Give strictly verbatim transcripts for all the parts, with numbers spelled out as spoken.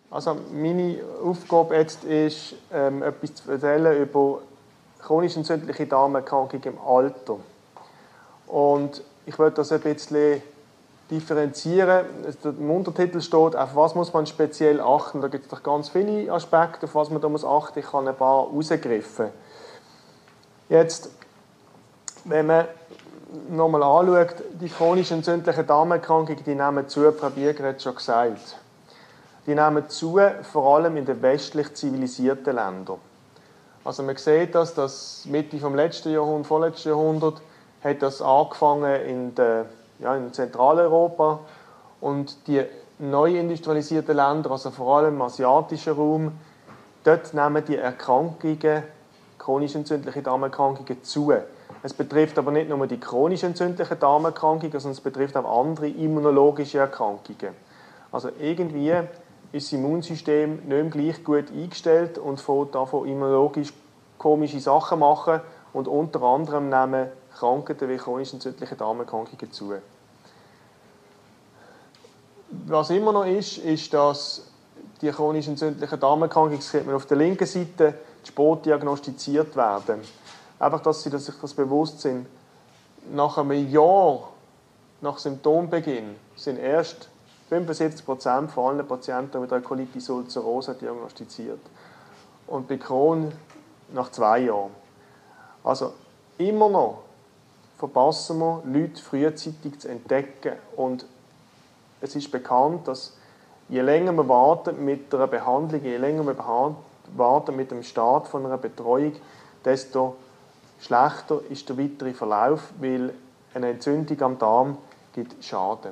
Also meine Aufgabe jetzt ist, ähm, etwas zu erzählen über chronisch entzündliche Darmerkrankung im Alter. Und ich möchte das ein bisschen differenzieren. Im Untertitel steht, auf was muss man speziell achten. Da gibt es doch ganz viele Aspekte, auf was man da muss achten. Ich habe ein paar rausgegriffen. Jetzt, wenn man nochmal anschaut, die chronisch entzündlichen Darmerkrankungen, die nehmen zu, Frau Bieger hat es schon gesagt. Die nehmen zu, vor allem in den westlich zivilisierten Ländern. Also man sieht das, dass Mitte vom letzten Jahrhundert, vorletzten Jahrhundert, hat das angefangen in, der, ja, in Zentraleuropa und die neu industrialisierten Länder, also vor allem im asiatischen Raum, dort nehmen die Erkrankungen, chronisch entzündliche Darmerkrankungen zu. Es betrifft aber nicht nur die chronisch entzündlichen Darmerkrankungen, sondern es betrifft auch andere immunologische Erkrankungen. Also irgendwie ist das Immunsystem nicht mehr gleich gut eingestellt und fängt davon immunologisch komische Sachen machen und unter anderem nehmen Krankheiten wie chronisch entzündliche Darmerkrankungen zu. Was immer noch ist, ist, dass die chronisch entzündlichen Darmerkrankungen, das sieht man auf der linken Seite, spät diagnostiziert werden. Einfach, dass Sie sich das bewusst sind. Nach einem Jahr nach Symptombeginn sind erst fünfundsiebzig Prozent von allen Patienten mit einer Colitis ulcerosa diagnostiziert. Und bei Crohn nach zwei Jahren. Also immer noch verpassen wir, Leute frühzeitig zu entdecken. Und es ist bekannt, dass je länger wir warten mit einer Behandlung, je länger wir warten mit dem Start von einer Betreuung, desto schlechter ist der weitere Verlauf, weil eine Entzündung am Darm gibt Schaden.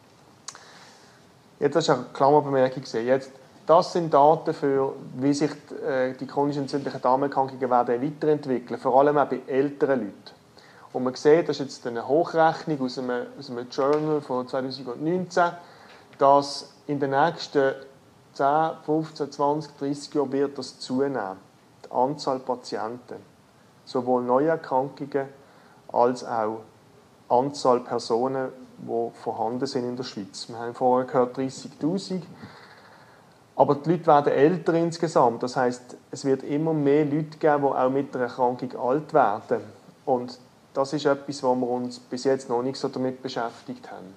Jetzt hast du eine Klammerbemerkung gesehen. Jetzt, das sind Daten für, wie sich die chronisch entzündlichen Darmerkrankungen werden weiterentwickeln, vor allem auch bei älteren Leuten. Und man sieht, das ist jetzt eine Hochrechnung aus einem, aus einem Journal von zwanzig neunzehn, dass in den nächsten zehn, fünfzehn, zwanzig, dreissig Jahren wird das zunehmen, die Anzahl Patienten. Sowohl Neuerkrankungen als auch Anzahl Personen, die vorhanden sind in der Schweiz. Wir haben vorher gehört dreißigtausend. Aber die Leute werden älter insgesamt. Das heisst, es wird immer mehr Leute geben, die auch mit der Erkrankung alt werden. Und das ist etwas, wo wir uns bis jetzt noch nicht so damit beschäftigt haben.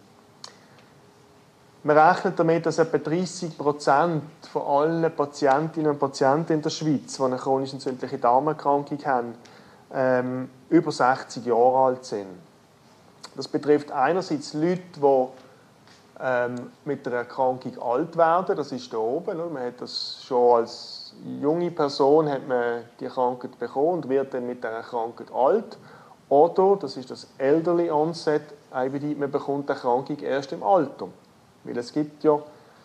Man rechnet damit, dass etwa dreissig Prozent von allen Patientinnen und Patienten in der Schweiz, die eine chronisch entzündliche Darmerkrankung haben, ähm, über sechzig Jahre alt sind. Das betrifft einerseits Leute, die ähm, mit der Erkrankung alt werden. Das ist da oben. Man hat das schon als junge Person hat man die Krankheit bekommen und wird dann mit der Krankheit alt. Oder, das ist das Elderly Onset I B D, man bekommt die Erkrankung erst im Alter. Weil es gibt ja,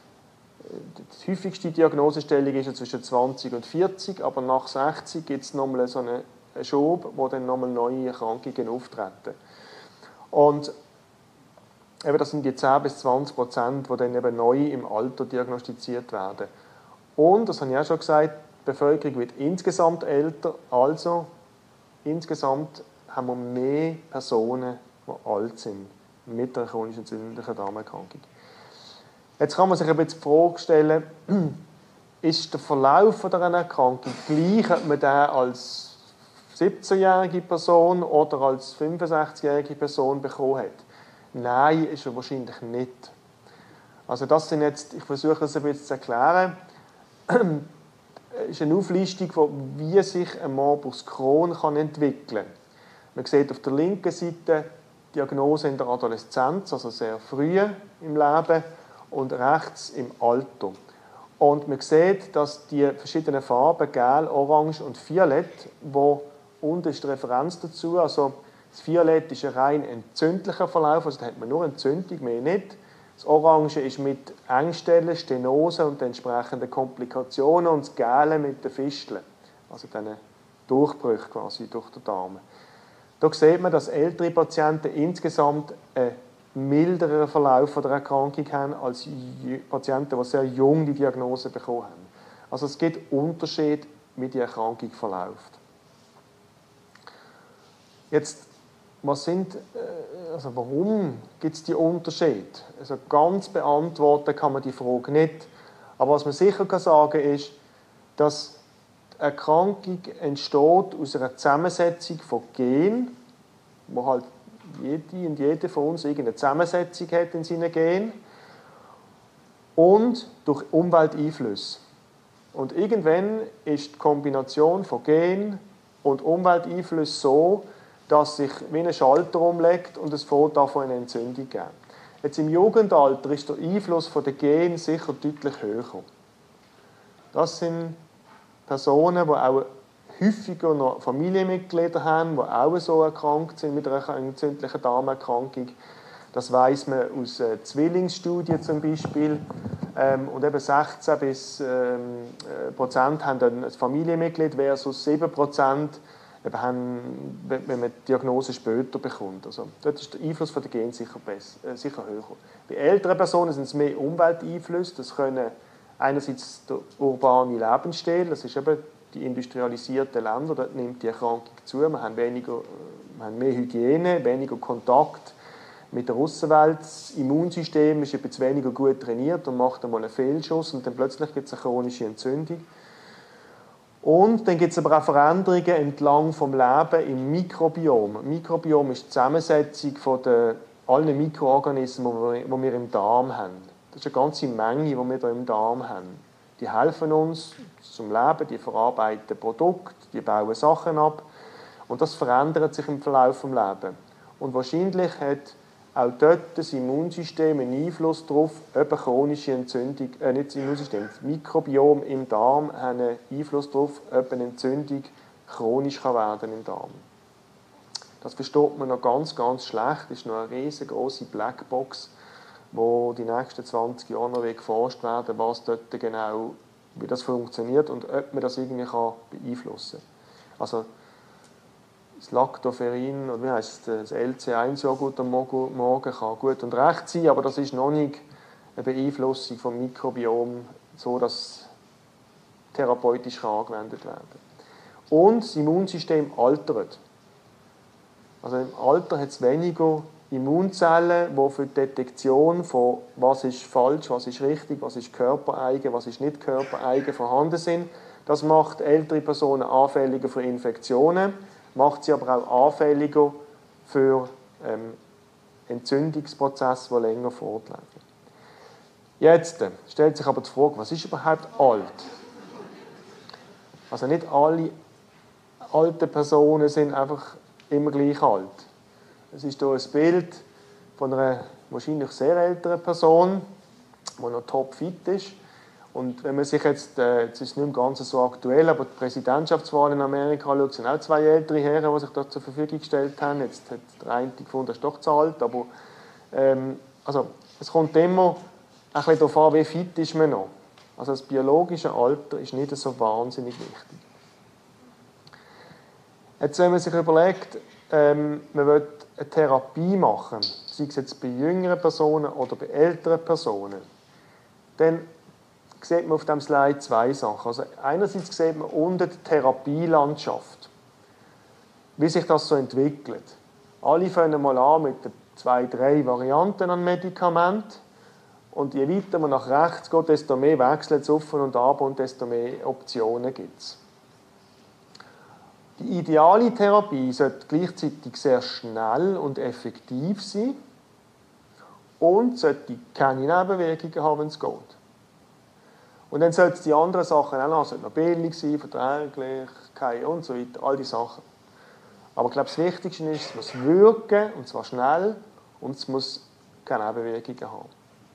die häufigste Diagnosestellung ist ja zwischen zwanzig und vierzig, aber nach sechzig gibt es nochmal so einen Schub, wo dann nochmal neue Erkrankungen auftreten. Und eben, das sind die zehn bis zwanzig Prozent, die dann eben neu im Alter diagnostiziert werden. Und, das habe ich auch schon gesagt, die Bevölkerung wird insgesamt älter, also insgesamt haben wir mehr Personen, die alt sind, mit einer chronischen entzündlichen Darmerkrankung. Jetzt kann man sich ein bisschen die Frage stellen, ist der Verlauf dieser Erkrankung gleich, ob man den als siebzehnjährige Person oder als fünfundsechzigjährige Person bekommen hat? Nein, ist er wahrscheinlich nicht. Also das sind jetzt, ich versuche das ein bisschen zu erklären, ist eine Auflistung von, wie sich ein Morbus Crohn kann entwickeln kann. Man sieht auf der linken Seite die Diagnose in der Adoleszenz, also sehr früh im Leben, und rechts im Alter. Und man sieht, dass die verschiedenen Farben, Gel, Orange und Violett, wo unten ist die Referenz dazu, also das Violett ist ein rein entzündlicher Verlauf, also da hat man nur Entzündung, mehr nicht. Das Orange ist mit Engstellen, Stenose und entsprechenden Komplikationen und das Gele mit den Fisteln, also diesen Durchbrüchen quasi durch den Darm. Da sieht man, dass ältere Patienten insgesamt einen milderen Verlauf der Erkrankung haben als Patienten, die sehr jung die Diagnose bekommen haben. Also es gibt Unterschiede, wie die Erkrankung verläuft. Jetzt, was sind, also warum gibt es die Unterschiede? Also ganz beantworten kann man die Frage nicht. Aber was man sicher kann sagen ist, dass eine Erkrankung entsteht aus einer Zusammensetzung von Genen, wo halt jede und jede von uns irgendeine Zusammensetzung hat in seinen Genen, und durch Umwelteinflüsse. Und irgendwann ist die Kombination von Gen und Umwelteinflüssen so, dass sich wie ein Schalter umlegt und es fängt davon eine Entzündung geben. Jetzt im Jugendalter ist der Einfluss von den Genen sicher deutlich höher. Das sind Personen, die auch häufiger noch Familienmitglieder haben, die auch so erkrankt sind mit einer entzündlichen Darmerkrankung. Das weiss man aus äh, Zwillingsstudien zum Beispiel. Ähm, und eben sechzehn bis ähm, Prozent haben dann ein Familienmitglied versus sieben Prozent haben, wenn man die Diagnose später bekommt. Also, dort ist der Einfluss von der Gen sicher, besser, äh, sicher höher. Bei älteren Personen sind es mehr Umwelteinflüsse. Das können einerseits der urbane Lebensstil, das ist eben die industrialisierten Länder, dort nimmt die Erkrankung zu. Wir haben, weniger, wir haben mehr Hygiene, weniger Kontakt mit der Aussenwelt. Das Immunsystem ist etwas weniger gut trainiert und macht einmal einen Fehlschuss und dann plötzlich gibt es eine chronische Entzündung. Und dann gibt es aber auch Veränderungen entlang vom Leben im Mikrobiom. Mikrobiom ist die Zusammensetzung von den, allen Mikroorganismen, die wir, die wir im Darm haben. Das ist eine ganze Menge, die wir hier im Darm haben. Die helfen uns zum Leben, die verarbeiten Produkte, die bauen Sachen ab. Und das verändert sich im Verlauf des Lebens. Und wahrscheinlich hat auch dort das Immunsystem einen Einfluss darauf, ob eine chronische Entzündung, äh, nicht das Immunsystem, das Mikrobiom im Darm hat einen Einfluss darauf, ob eine Entzündung chronisch kann werden im Darm. Das versteht man noch ganz, ganz schlecht. Das ist noch eine riesengroße Blackbox, wo die nächsten zwanzig Jahre noch geforscht werden, was dort genau, wie das funktioniert und ob man das irgendwie kann beeinflussen kann. Also, das Lactoferrin, oder wie heisst es, das L C eins Joghurt am Morgen kann gut und recht sein, aber das ist noch nicht eine Beeinflussung vom Mikrobiom, so dass therapeutisch angewendet werden kann. Und das Immunsystem altert. Also im Alter hat es weniger Immunzellen, die für die Detektion von was ist falsch, was ist richtig, was ist körpereigen, was ist nicht körpereigen vorhanden sind. Das macht ältere Personen anfälliger für Infektionen, macht sie aber auch anfälliger für ähm, Entzündungsprozesse, die länger fortlaufen. Jetzt äh, stellt sich aber die Frage, was ist überhaupt alt? Also nicht alle alten Personen sind einfach immer gleich alt. Es ist hier ein Bild von einer wahrscheinlich sehr älteren Person, die noch topfit ist. Und wenn man sich jetzt, äh, jetzt ist es nicht mehr ganz so aktuell, aber die Präsidentschaftswahl in Amerika schaut, sind auch zwei ältere Herren, die sich da zur Verfügung gestellt haben. Jetzt hat der eine gefunden, das ist doch zu alt, aber ähm, also, es kommt immer ein bisschen darauf an, wie fit ist man noch. Also das biologische Alter ist nicht so wahnsinnig wichtig. Jetzt, wenn man sich überlegt, ähm, man will eine Therapie machen, sei es jetzt bei jüngeren Personen oder bei älteren Personen, dann sieht man auf diesem Slide zwei Sachen. Also einerseits sieht man unten die Therapielandschaft, wie sich das so entwickelt. Alle fangen mal an mit zwei, drei Varianten an Medikamenten und je weiter man nach rechts geht, desto mehr wechselt es auf und ab und desto mehr Optionen gibt es. Die ideale Therapie sollte gleichzeitig sehr schnell und effektiv sein und sollte keine Nebenwirkungen haben, wenn es geht. Und dann sollten die anderen Sachen auch noch, sollten noch billig sein, Verträglichkeit und so weiter, all die Sachen. Aber ich glaube, das Wichtigste ist, es muss wirken, und zwar schnell, und es muss keine Nebenwirkungen haben.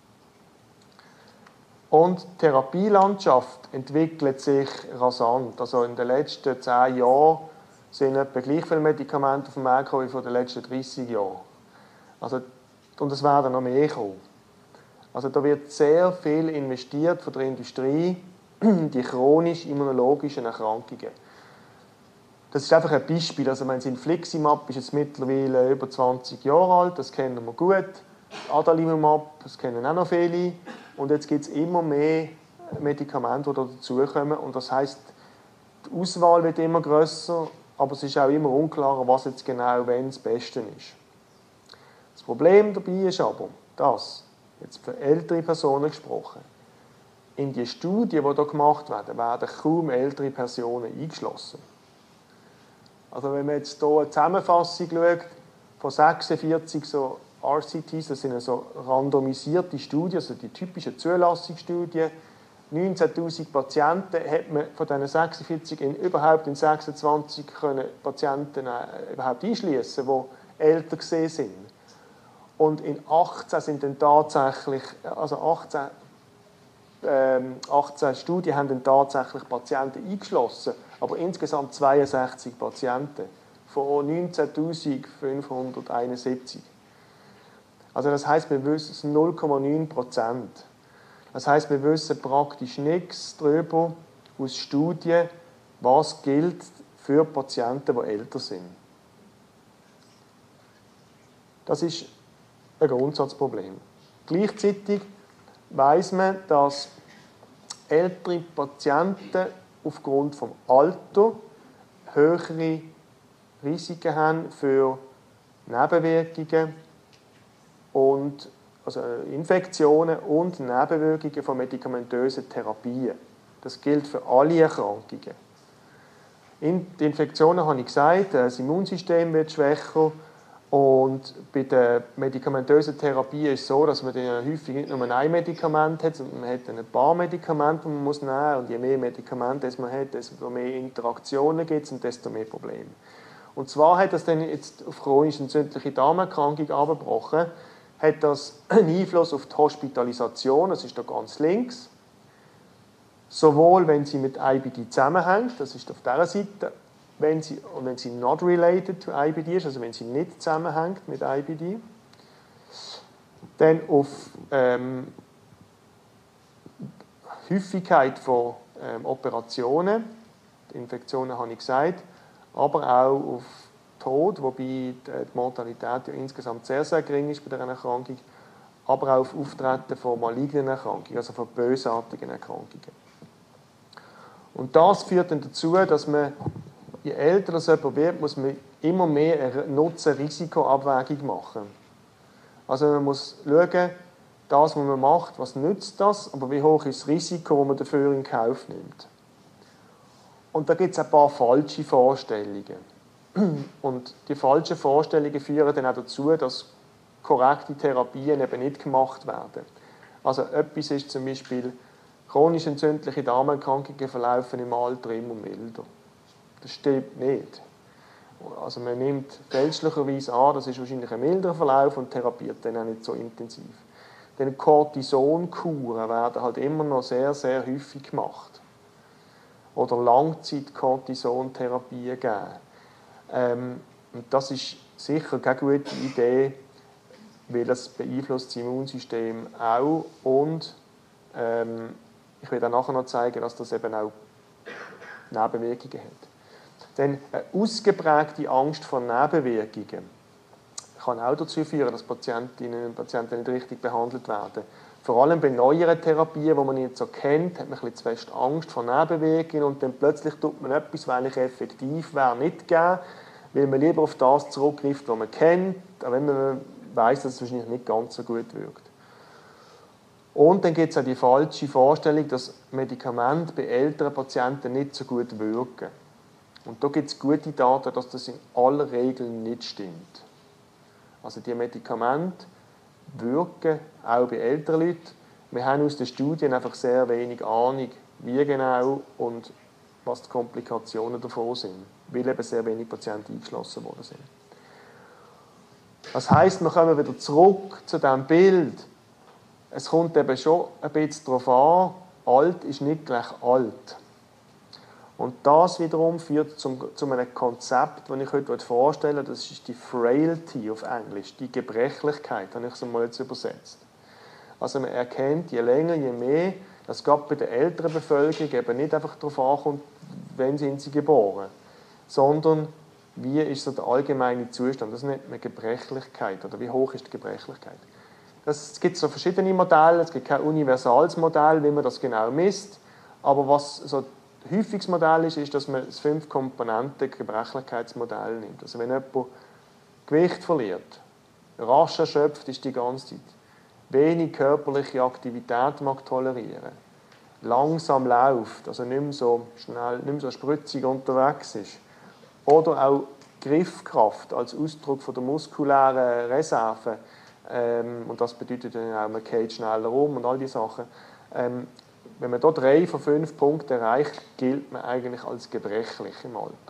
Und die Therapielandschaft entwickelt sich rasant. Also in den letzten zehn Jahren sind etwa gleich viele Medikamente auf dem Markt gekommen wie vor den letzten dreissig Jahren. Also, und es werden noch mehr kommen. Also da wird sehr viel investiert von der Industrie in die chronisch-immunologischen Erkrankungen. Das ist einfach ein Beispiel. Also mein Infliximab ist jetzt mittlerweile über zwanzig Jahre alt, das kennen wir gut. Adalimumab, das kennen auch noch viele. Und jetzt gibt es immer mehr Medikamente, die da dazukommen. Und das heisst, die Auswahl wird immer grösser, aber es ist auch immer unklarer, was jetzt genau wenn das Beste ist. Das Problem dabei ist aber, dass, jetzt für ältere Personen gesprochen, in die Studien, die hier gemacht werden, werden kaum ältere Personen eingeschlossen. Also wenn man jetzt hier eine Zusammenfassung schaut, von sechsundvierzig so R C Ts, das sind so randomisierte Studien, also die typischen Zulassungsstudien, neunzehntausend Patienten, hat man von diesen sechsundvierzig in, überhaupt in sechsundzwanzig können Patienten äh, überhaupt einschließen, die älter gesehen sind. Und in achtzehn sind dann tatsächlich, also achtzehn, ähm, achtzehn Studien haben dann tatsächlich Patienten eingeschlossen, aber insgesamt zweiundsechzig Patienten von neunzehntausendfünfhunderteinundsiebzig. Also das heisst, wir wissen es null Komma neun Prozent. Das heisst, wir wissen praktisch nichts darüber aus Studien, was gilt für Patienten, die älter sind. Das ist ein Grundsatzproblem. Gleichzeitig weiss man, dass ältere Patienten aufgrund des Alters höhere Risiken haben für Nebenwirkungen und also Infektionen und Nebenwirkungen von medikamentösen Therapien. Das gilt für alle Erkrankungen. In die Infektionen habe ich gesagt, das Immunsystem wird schwächer und bei der medikamentösen Therapie ist es so, dass man dann häufig nicht nur ein Medikament hat, sondern man hat ein paar Medikamente, die man muss nehmen muss. Und je mehr Medikamente man hat, desto mehr Interaktionen gibt es und desto mehr Probleme. Und zwar hat das dann jetzt auf chronisch entzündliche Darmerkrankung abgebrochen, hat das einen Einfluss auf die Hospitalisation, das ist da ganz links, sowohl wenn sie mit I B D zusammenhängt, das ist auf dieser Seite, wenn sie, und wenn sie not related to I B D ist, also wenn sie nicht zusammenhängt mit I B D, dann auf ähm, Häufigkeit von ähm, Operationen, die Infektionen habe ich gesagt, aber auch auf Tod, wobei die Mortalität ja insgesamt sehr, sehr gering ist bei dieser Erkrankung, aber auch auf Auftreten von malignen Erkrankungen, also von bösartigen Erkrankungen. Und das führt dann dazu, dass man, je älter das jemand wird, muss man immer mehr eine Nutzen-Risiko-Abwägung machen. Also man muss schauen, das, was man macht, was nützt das, aber wie hoch ist das Risiko, das man dafür in Kauf nimmt. Und da gibt es ein paar falsche Vorstellungen. Und die falschen Vorstellungen führen dann auch dazu, dass korrekte Therapien eben nicht gemacht werden. Also etwas ist zum Beispiel, chronisch entzündliche Darmerkrankungen verlaufen im Alter immer milder. Das stimmt nicht. Also man nimmt fälschlicherweise an, das ist wahrscheinlich ein milderer Verlauf und therapiert dann auch nicht so intensiv. Denn Cortisonkuren werden halt immer noch sehr, sehr häufig gemacht. Oder Langzeit-Cortisontherapien geben. Ähm, und das ist sicher keine gute Idee, weil das beeinflusst das Immunsystem auch und ähm, ich werde nachher noch zeigen, dass das eben auch Nebenwirkungen hat. Denn eine ausgeprägte Angst vor Nebenwirkungen kann auch dazu führen, dass Patientinnen und Patienten nicht richtig behandelt werden. Vor allem bei neueren Therapien, die man nicht so kennt, hat man ein bisschen zu fest Angst vor Nebenwirkungen und dann plötzlich tut man etwas, weil ich effektiv wäre, nicht geben, weil man lieber auf das zurückgreift, was man kennt, auch wenn man weiss, dass es wahrscheinlich nicht ganz so gut wirkt. Und dann gibt es auch die falsche Vorstellung, dass Medikamente bei älteren Patienten nicht so gut wirken. Und da gibt es gute Daten, dass das in aller Regel nicht stimmt. Also die Medikamente wirken auch bei älteren Leuten. Wir haben aus den Studien einfach sehr wenig Ahnung, wie genau und was die Komplikationen davon sind, weil eben sehr wenig Patienten eingeschlossen worden sind. Das heisst, wir kommen wieder zurück zu diesem Bild. Es kommt eben schon ein bisschen darauf an, alt ist nicht gleich alt. Und das wiederum führt zum, zu einem Konzept, das ich heute vorstellen will, das ist die Frailty auf Englisch, die Gebrechlichkeit, habe ich es mal jetzt übersetzt. Also man erkennt, je länger, je mehr, dass gerade bei der älteren Bevölkerung eben nicht einfach darauf ankommt, wann sind sie geboren, sondern wie ist so der allgemeine Zustand. Das nennt man Gebrechlichkeit, oder wie hoch ist die Gebrechlichkeit. Das, es gibt so verschiedene Modelle, es gibt kein universales Modell, wie man das genau misst, aber was so häufiges Modell ist, ist, dass man das Fünf-Komponenten-Gebrechlichkeitsmodell nimmt. Also wenn jemand Gewicht verliert, rasch erschöpft ist die ganze Zeit, wenig körperliche Aktivität mag tolerieren, langsam läuft, also nicht mehr so schnell, nicht mehr so spritzig unterwegs ist, oder auch Griffkraft als Ausdruck von der muskulären Reserve, ähm, und das bedeutet dann auch, man geht schneller um und all diese Sachen. Ähm, wenn man da drei von fünf Punkten erreicht, gilt man eigentlich als gebrechlich im Alter.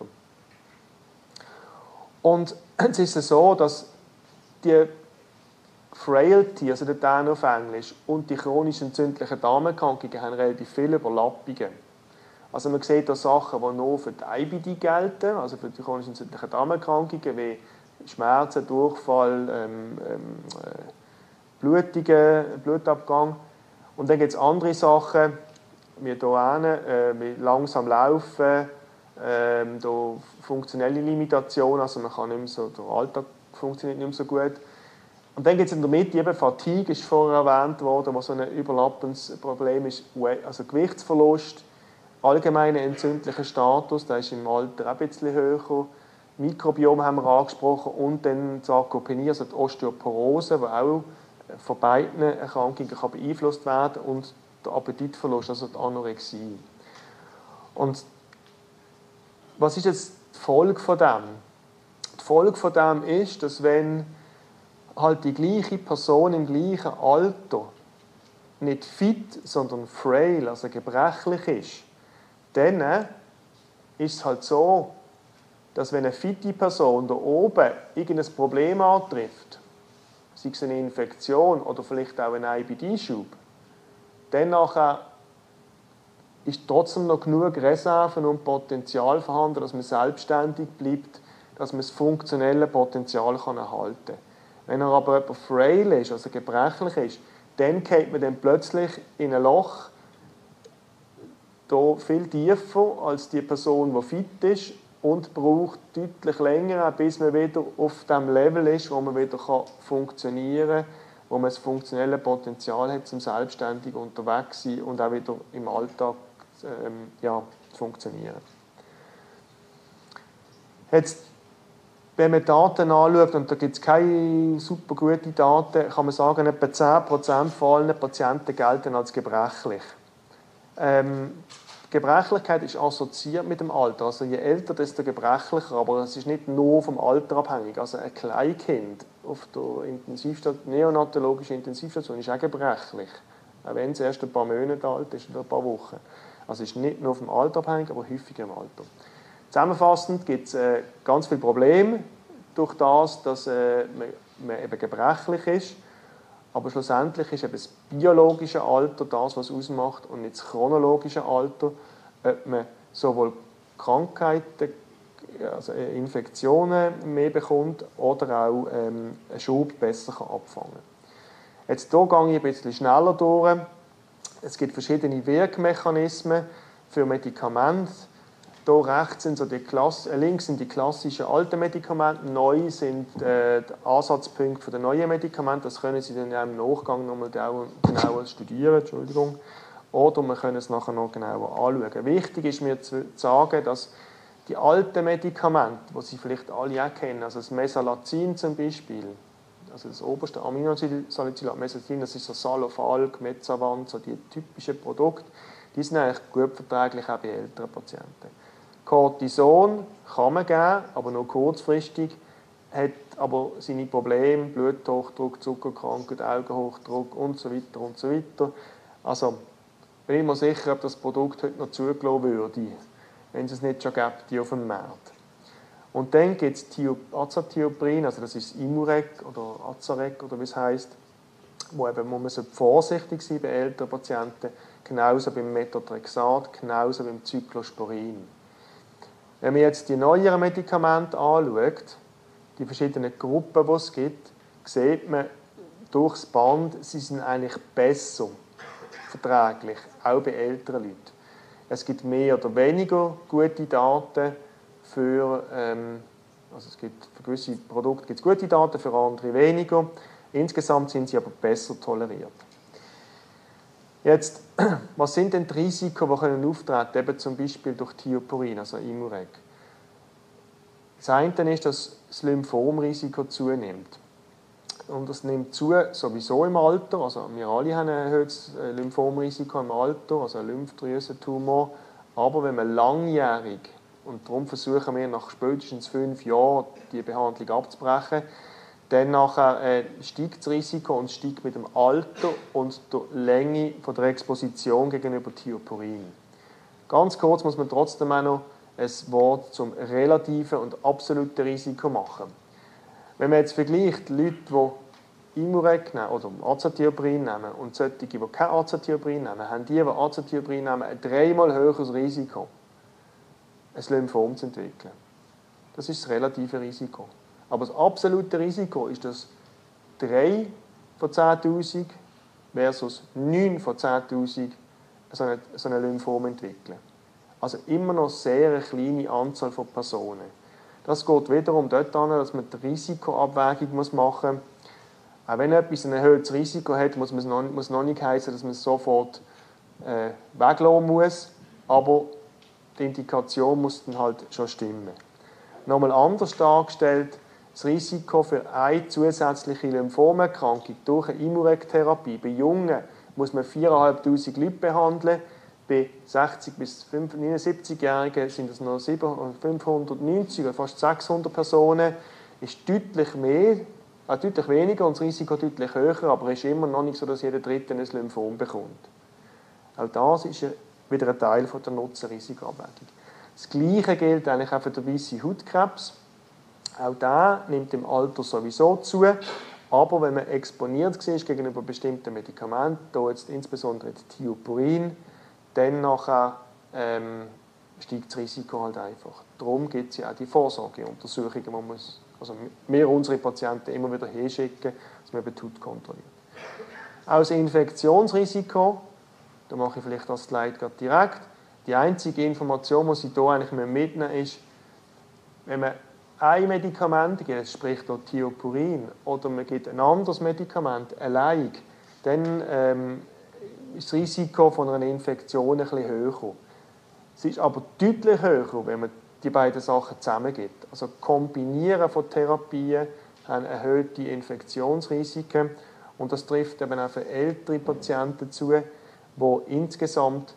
Und jetzt ist es so, dass die Frailty, also der Term auf Englisch, und die chronisch entzündlichen Darmerkrankungen haben relativ viele Überlappungen. Also man sieht da Sachen, die nur für die I B D gelten, also für die chronisch entzündlichen Darmerkrankungen, wie Schmerzen, Durchfall, ähm, ähm, Blutungen, Blutabgang. Und dann gibt es andere Sachen, wie hier hinten, äh, wie langsam laufen, ähm, da funktionelle Limitation, also man kann nicht mehr so, der Alltag funktioniert nicht mehr so gut. Und dann gibt es in der Mitte eben Fatigue, ist vorher erwähnt worden, was so ein überlappendes Problem ist, also Gewichtsverlust, allgemeiner entzündlicher Status, der ist im Alter auch ein bisschen höher, Mikrobiom haben wir angesprochen und dann die Sarkopenie, also die Osteoporose, die auch von beiden Erkrankungen kann beeinflusst werden und der Appetitverlust, also die Anorexie. Und was ist jetzt die Folge von dem? Die Folge von dem ist, dass wenn halt die gleiche Person im gleichen Alter nicht fit, sondern frail, also gebrechlich ist, dann ist es halt so, dass wenn eine fitte Person da oben irgendein Problem antrifft, sei es eine Infektion oder vielleicht auch ein I B D-Schub, dann nachher ist trotzdem noch genug Reserven und Potenzial vorhanden, dass man selbstständig bleibt, dass man das funktionelle Potenzial kann erhalten kann. Wenn er aber jemand frail ist, also gebrechlich ist, dann geht man dann plötzlich in ein Loch, da viel tiefer als die Person, die fit ist, und braucht deutlich länger, bis man wieder auf dem Level ist, wo man wieder funktionieren kann, wo man das funktionelle Potenzial hat, zum selbstständig unterwegs zu sein und auch wieder im Alltag ähm, ja, zu funktionieren. Jetzt, wenn man Daten anschaut, und da gibt es keine super guten Daten, kann man sagen, etwa zehn Prozent von allen Patienten gelten als gebrechlich. Ähm, Gebrechlichkeit ist assoziiert mit dem Alter. Also je älter, desto gebrechlicher. Aber es ist nicht nur vom Alter abhängig. Also ein Kleinkind auf der Intensivstation, neonatologischen Intensivstation ist auch gebrechlich. Auch wenn es erst ein paar Monate alt ist oder ein paar Wochen. Also es ist nicht nur vom Alter abhängig, aber häufiger im Alter. Zusammenfassend gibt es äh, ganz viele Probleme durch das, dass äh, man, man eben gebrechlich ist. Aber schlussendlich ist eben das biologische Alter das, was ausmacht, und nicht das chronologische Alter, ob man sowohl Krankheiten, also Infektionen mehr bekommt oder auch ähm, einen Schub besser kann abfangen kann. Jetzt hier gehe ich ein bisschen schneller durch. Es gibt verschiedene Wirkmechanismen für Medikamente. Hier rechts sind so die Klasse, äh, links sind die klassischen alten Medikamente, neu sind äh, die Ansatzpunkte der neuen Medikamente. Das können Sie dann im Nachgang nochmal genauer studieren. Entschuldigung. Oder wir können es nachher noch genauer anschauen. Wichtig ist mir zu sagen, dass die alten Medikamente, die Sie vielleicht alle auch kennen, also das Mesalazin zum Beispiel, also das oberste Aminosalicylat Mesalazin, das ist so Salofalk, Mezavant, so die typischen Produkte, die sind eigentlich gut verträglich auch bei älteren Patienten. Cortison kann man geben, aber nur kurzfristig, hat aber seine Probleme, Bluthochdruck, Zuckerkrankheit, Augenhochdruck und so weiter und so weiter. Also bin ich mir sicher, ob das Produkt heute noch zugelassen würde, wenn es es nicht schon gäbe auf dem Markt. Und dann gibt es Azathioprine, also das ist Imurec oder Azarec oder wie es heisst, wo, eben, wo man vorsichtig sein bei älteren Patienten, genauso beim Methotrexat, genauso beim Cyclosporin. Wenn man jetzt die neueren Medikamente anschaut, die verschiedenen Gruppen, die es gibt, sieht man durchs Band, sie sind eigentlich besser verträglich, auch bei älteren Leuten. Es gibt mehr oder weniger gute Daten für, ähm, also es gibt für gewisse Produkte gibt es gute Daten, für andere weniger. Insgesamt sind sie aber besser toleriert. Jetzt, was sind denn die Risiken, die können auftreten, eben zum Beispiel durch Thiopurin, also Imurec? Das eine ist, dass das Lymphomrisiko zunimmt. und das nimmt zu, sowieso im Alter. Also wir alle haben ein erhöhtes Lymphomrisiko im Alter, also ein Lymphdrüsentumor. Aber wenn man langjährig, und darum versuchen wir nach spätestens fünf Jahren die Behandlung abzubrechen, dann nachher, äh, steigt das Risiko und steigt mit dem Alter und der Länge von der Exposition gegenüber Thiopurine. Ganz kurz muss man trotzdem auch noch ein Wort zum relativen und absoluten Risiko machen. Wenn man jetzt vergleicht, Leute, die Imurec nehmen oder Azathioprine nehmen und solche, die kein Azathioprine nehmen, haben die, die Azathioprine nehmen, ein dreimal höheres Risiko, ein Lymphom zu entwickeln. Das ist das relative Risiko. Aber das absolute Risiko ist das drei von zehntausend versus neun von zehntausend so eine, so eine Lymphom entwickeln. Also immer noch sehr eine kleine Anzahl von Personen. Das geht wiederum dort an, dass man die Risikoabwägung machen muss. Auch wenn etwas ein erhöhtes Risiko hat, muss es noch, muss noch nicht heißen, dass man es sofort äh, weglassen muss. Aber die Indikation muss dann halt schon stimmen. Nochmal anders dargestellt, das Risiko für eine zusätzliche Lymphomerkrankung durch eine Imurec-Therapie bei Jungen muss man viertausendfünfhundert Leute behandeln. Bei sechzig- bis neunundsiebzig-Jährigen sind es noch fünfhundertneunzig oder fast sechshundert Personen. Ist deutlich mehr, äh, deutlich weniger und das Risiko deutlich höher, aber es ist immer noch nicht so, dass jeder Dritte ein Lymphom bekommt. Auch das ist wieder ein Teil von der Nutzen-Risikoabwägung. Das Gleiche gilt eigentlich auch für den weißen Hautkrebs. Auch der nimmt im Alter sowieso zu, aber wenn man exponiert war gegenüber bestimmten Medikamenten, hier jetzt insbesondere die Thiopurine, dann nachher, ähm, steigt das Risiko halt einfach. Darum gibt es ja auch die Vorsorgeuntersuchungen, die man muss, also wir unsere Patienten immer wieder hinschicken, dass man die Haut kontrolliert. Auch das Infektionsrisiko, da mache ich vielleicht das Slide gerade direkt. Die einzige Information, die Sie hier eigentlich mitnehmen müssen, ist, wenn man ein Medikament gibt, sprich Thiopurine, oder man gibt ein anderes Medikament allein, dann ähm, ist das Risiko von einer Infektion ein bisschen höher. Es ist aber deutlich höher, wenn man die beiden Sachen zusammengibt. Also Kombinieren von Therapien haben erhöhte Infektionsrisiken und das trifft eben auch für ältere Patienten zu, die insgesamt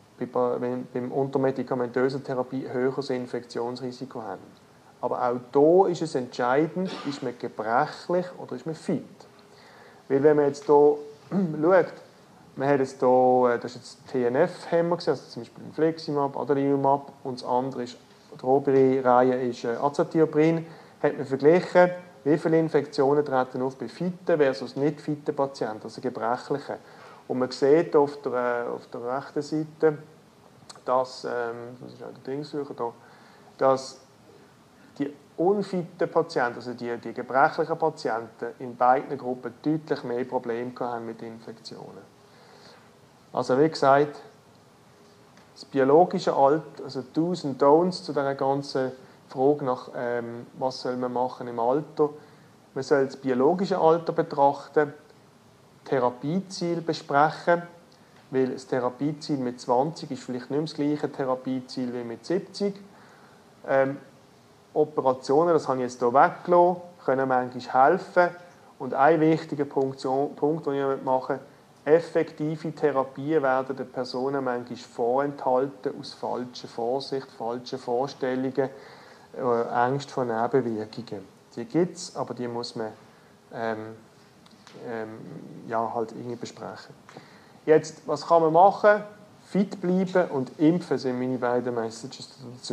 beim untermedikamentösen Therapie höheres Infektionsrisiko haben. Aber auch hier ist es entscheidend, ist man gebrechlich oder ist man fit. Weil wenn man jetzt hier schaut, man hat jetzt hier, das ist jetzt T N F-Hämmer, also zum Beispiel Infliximab, Adalimumab und das andere ist, die obere Reihe ist Azathioprine, hat man verglichen, wie viele Infektionen treten auf bei fitten versus nicht fitten Patienten, also gebrechlichen. Und man sieht auf der, auf der rechten Seite, dass, ähm, das ist auch der Ding suchen, da, dass die unfitten Patienten, also die, die gebrechlichen Patienten, in beiden Gruppen deutlich mehr Probleme haben mit Infektionen. Also wie gesagt, das biologische Alter, also Do's und Don'ts zu dieser ganzen Frage nach, ähm, was soll man machen im Alter. Man soll das biologische Alter betrachten, Therapieziel besprechen, weil das Therapieziel mit zwanzig ist vielleicht nicht mehr das gleiche Therapieziel wie mit siebzig. Ähm, Operationen, das habe ich jetzt hier weggelassen, können manchmal helfen. Und ein wichtiger Punkt, Punkt den ich machen möchte, effektive Therapien werden den Personen manchmal vorenthalten aus falscher Vorsicht, falschen Vorstellungen, äh, Ängste vor Nebenwirkungen. Die gibt es, aber die muss man ähm, ähm, ja, halt irgendwie besprechen. Jetzt, was kann man machen? Fit bleiben und impfen sind meine beiden Messages dazu.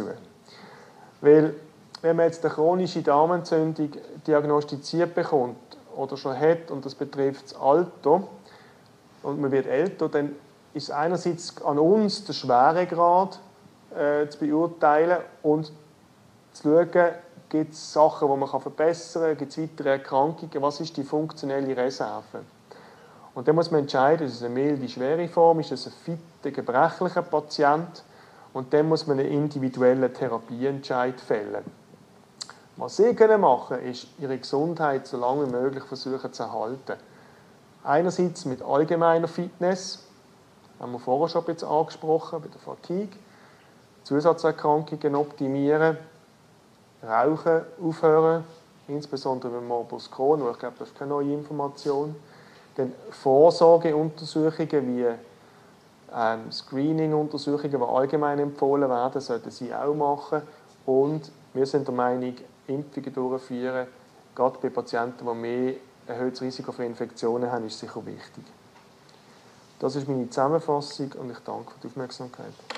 Weil, wenn man jetzt eine chronische Darmentzündung diagnostiziert bekommt oder schon hat und das betrifft das Alter und man wird älter, dann ist einerseits an uns der Schweregrad äh, zu beurteilen und zu schauen, gibt es Sachen, die man verbessern kann, gibt es weitere Erkrankungen, was ist die funktionelle Reserve. Und dann muss man entscheiden, ist es eine milde, schwere Form, ist es ein fitter, gebrechlicher Patient und dann muss man einen individuellen Therapieentscheid fällen. Was Sie können machen, ist, Ihre Gesundheit so lange wie möglich versuchen zu erhalten. Einerseits mit allgemeiner Fitness, haben wir vorher schon ein bisschen angesprochen, bei der Fatigue, Zusatzerkrankungen optimieren, Rauchen aufhören, insbesondere beim Morbus Crohn, wo ich glaube, das ist keine neue Information. Dann Vorsorgeuntersuchungen wie ähm, Screening-Untersuchungen, die allgemein empfohlen werden, sollten Sie auch machen. Und wir sind der Meinung, Impfungen durchführen, gerade bei Patienten, die mehr erhöhtes Risiko für Infektionen haben, ist sicher wichtig. Das ist meine Zusammenfassung und ich danke für die Aufmerksamkeit.